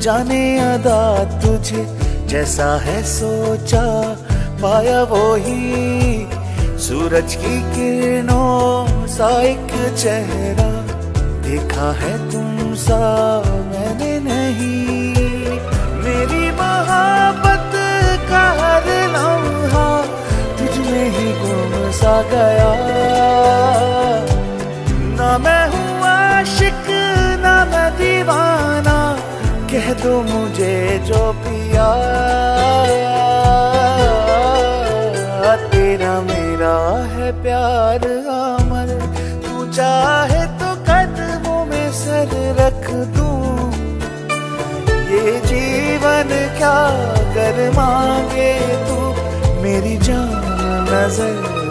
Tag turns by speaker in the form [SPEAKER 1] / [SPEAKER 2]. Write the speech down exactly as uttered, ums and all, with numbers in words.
[SPEAKER 1] जाने अदा तुझे जैसा है सोचा, पाया वो ही सूरज की किरणों सा एक चेहरा। देखा है तुम सा मैंने नहीं, मेरी मोहब्बत का हर लम्हा तुझ में ही गुम सा गया। ना मैं हूँ आशिक ना मैं दीवाना, कह दो मुझे जो पिया। तेरा मेरा है प्यार अमर, तू चाहे तो कदमों में सर रख दूं। ये जीवन क्या कर मांगे तू, मेरी जान नजर